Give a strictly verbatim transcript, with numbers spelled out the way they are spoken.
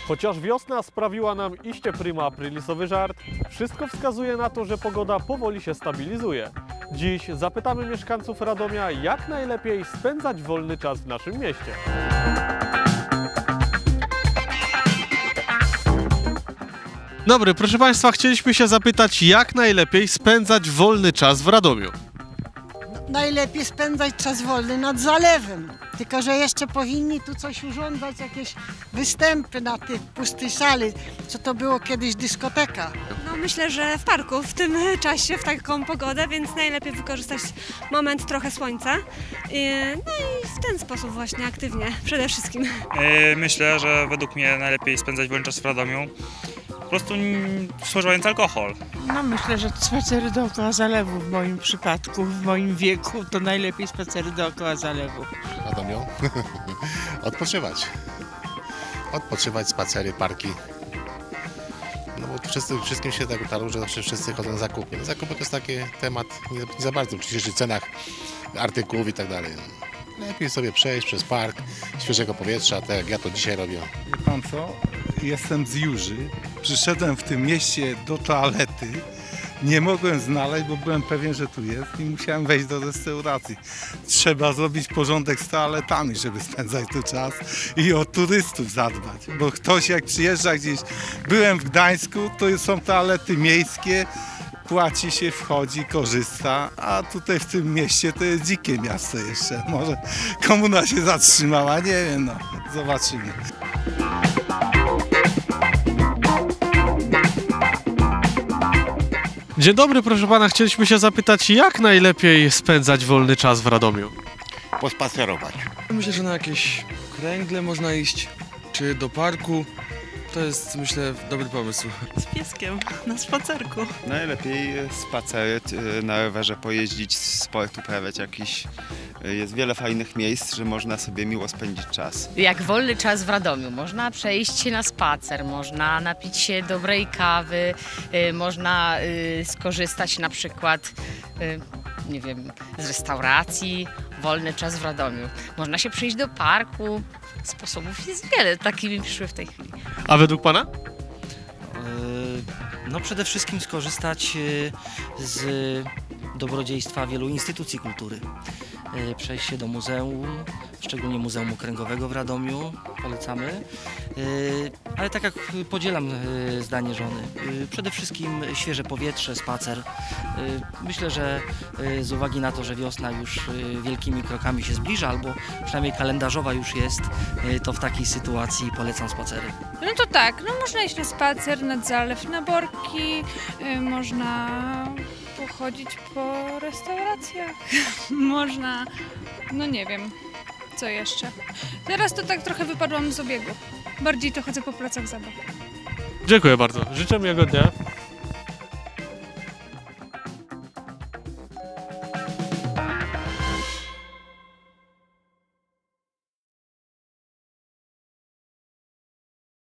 Chociaż wiosna sprawiła nam iście prima aprilisowy żart, wszystko wskazuje na to, że pogoda powoli się stabilizuje. Dziś zapytamy mieszkańców Radomia, jak najlepiej spędzać wolny czas w naszym mieście. Dobry, proszę Państwa, chcieliśmy się zapytać, jak najlepiej spędzać wolny czas w Radomiu. Najlepiej spędzać czas wolny nad zalewem. Tylko że jeszcze powinni tu coś urządzać, jakieś występy na tych pustej sali, co to było kiedyś dyskoteka. No myślę, że w parku w tym czasie, w taką pogodę, więc najlepiej wykorzystać moment trochę słońca. No i w ten sposób właśnie aktywnie przede wszystkim. Myślę, że według mnie najlepiej spędzać wolny czas w Radomiu. Po prostu spożywając alkohol. No myślę, że spacery dookoła zalewu w moim przypadku, w moim wieku to najlepiej spacery dookoła zalewu. W Radomiu? Odpoczywać. Odpoczywać, spacery, parki. No bo wszyscy, wszystkim się tak utarło, że zawsze wszyscy chodzą na zakupy. No, zakupy to jest taki temat nie, nie za bardzo w dzisiejszych cenach artykułów i tak dalej. Lepiej sobie przejść przez park, świeżego powietrza, tak jak ja to dzisiaj robię. Wie pan co? Jestem z Jurzy. Przyszedłem w tym mieście do toalety. Nie mogłem znaleźć, bo byłem pewien, że tu jest i musiałem wejść do restauracji. Trzeba zrobić porządek z toaletami, żeby spędzać tu czas i o turystów zadbać. Bo ktoś jak przyjeżdża gdzieś, byłem w Gdańsku, to są toalety miejskie, płaci się, wchodzi, korzysta, a tutaj w tym mieście to jest dzikie miasto jeszcze. Może komuna się zatrzymała, nie wiem, no, zobaczymy. Dzień dobry, proszę pana, chcieliśmy się zapytać, jak najlepiej spędzać wolny czas w Radomiu? Pospacerować. Myślę, że na jakieś kręgle można iść, czy do parku. To jest, myślę, dobry pomysł. Z pieskiem, na spacerku. Najlepiej spacery, na rowerze pojeździć, sport uprawiać jakiś. Jest wiele fajnych miejsc, że można sobie miło spędzić czas. Jak wolny czas w Radomiu, można przejść się na spacer, można napić się dobrej kawy, y, można y, skorzystać na przykład, y, nie wiem, z restauracji. Wolny czas w Radomiu. Można się przyjść do parku. Sposobów jest wiele, takie mi przyszły w tej chwili. A według pana? No przede wszystkim skorzystać z dobrodziejstwa wielu instytucji kultury. Przejść się do muzeum, szczególnie Muzeum Okręgowego w Radomiu, polecamy. Ale tak jak podzielam zdanie żony, przede wszystkim świeże powietrze, spacer. Myślę, że z uwagi na to, że wiosna już wielkimi krokami się zbliża, albo przynajmniej kalendarzowa już jest, to w takiej sytuacji polecam spacery. No to tak, no można iść na spacer, nad zalew, na Borki, yy, można pochodzić po restauracjach, można, no nie wiem, co jeszcze. Teraz to tak trochę wypadłam z obiegu, bardziej to chodzę po placach zabaw. Dziękuję bardzo, życzę miłego dnia.